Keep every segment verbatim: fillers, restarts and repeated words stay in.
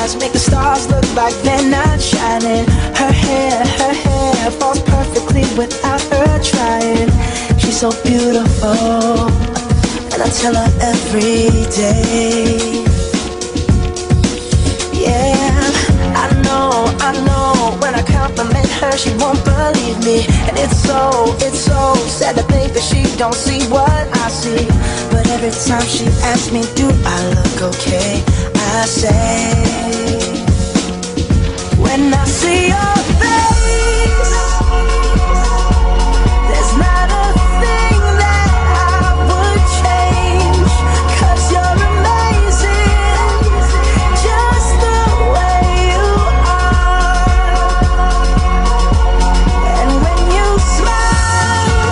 eyes make the stars look like they're not shining. Her hair, her hair falls perfectly without her trying. She's so beautiful, and I tell her every day. Yeah, I know, I know, when I compliment her she won't believe me. And it's so, it's so sad to think that she don't see what I see. But every time she asks me, do I look okay, I say, when I see your face, there's not a thing that I would change. 'Cause you're amazing, just the way you are. And when you smile,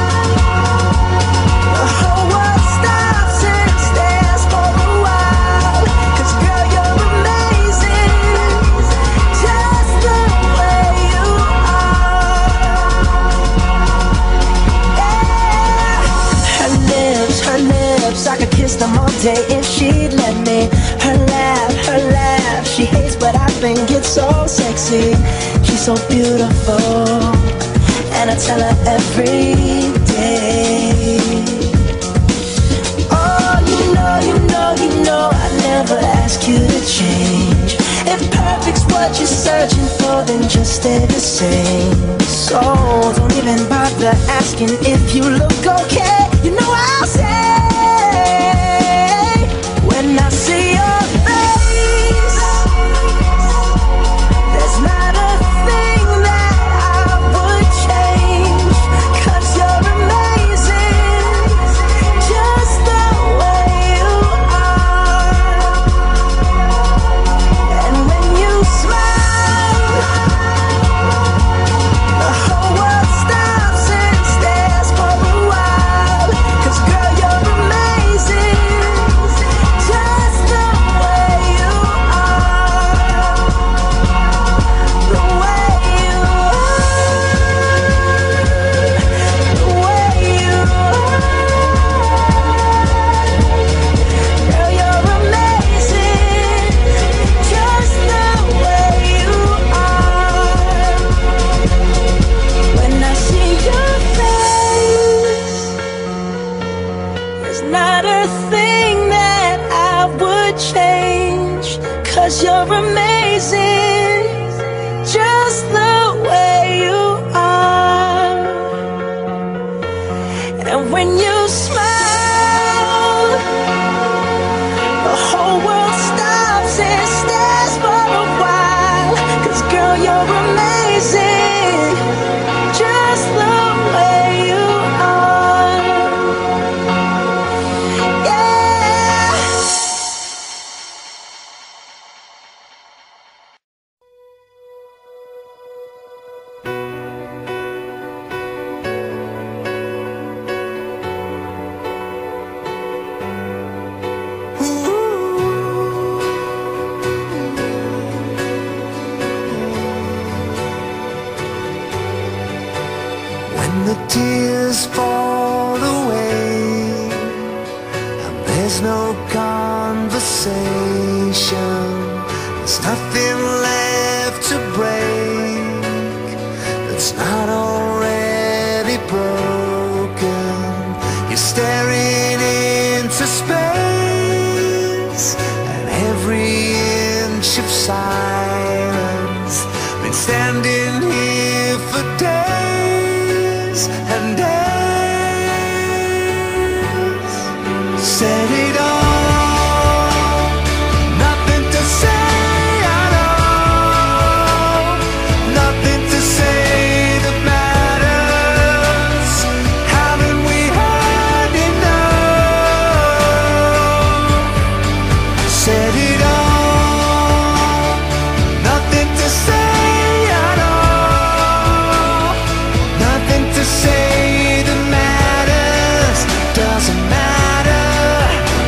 the whole world stops and stares for a while. 'Cause girl, you're amazing, just the way you are. Yeah. Her lips, her lips, I could kiss them all day if she'd let me. Her laugh, her laugh, she hates but I think it's so sexy. She's so beautiful, and I tell her every day. Oh, you know, you know, you know I never ask you to change. If perfect's what you're searching for, then just stay the same. So don't even bother asking if you look okay. You know I'll say, when I see your face, there's not a thing that I would change. 'Cause you're amazing, just the way you are. And when you smile, the whole world stops and stares for a while. 'Cause girl, you're amazing, just the way you are. The way you are, the way you are. Girl, you're amazing, just the way you are. When I see your face, there's not a thing that I would change. 'Cause you're amazing, just the way you are. And when you smile, the whole world stops and stares for a while. 'Cause girl, you're amazing, just the way you are. Yeah. When the tears fall away and there's no conversation, there's nothing left to break that's not already broken. You're staring into space, and every inch of silence been standing here for days and days. Said it all, nothing to say at all, nothing to say that matters. Haven't we had enough? Said it all, nothing to say at all, nothing to say that matters. Doesn't matter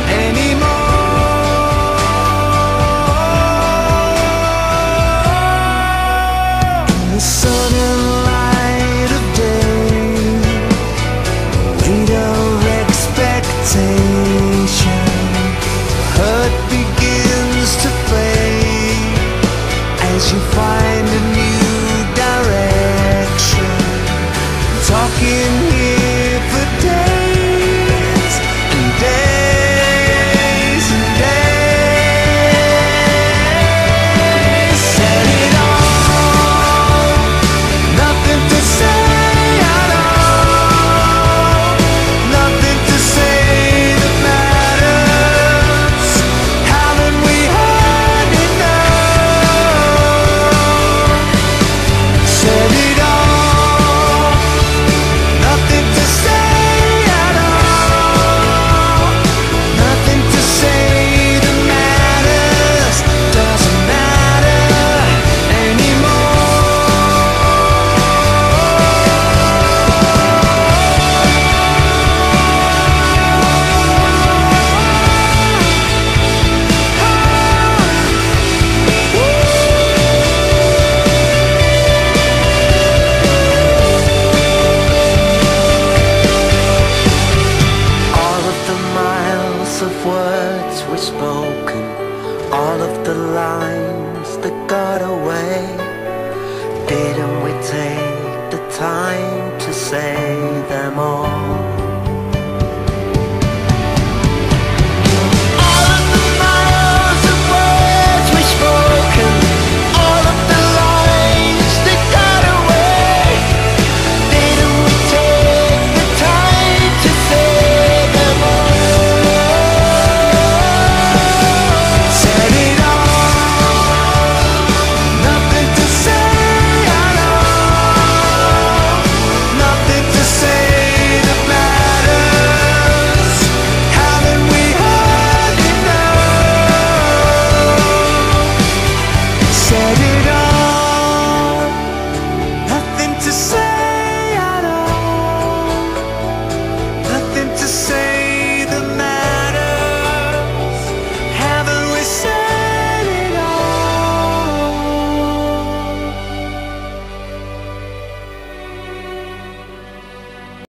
Lots of words were spoken, all of the lines that got away. Didn't we take the time to say them all?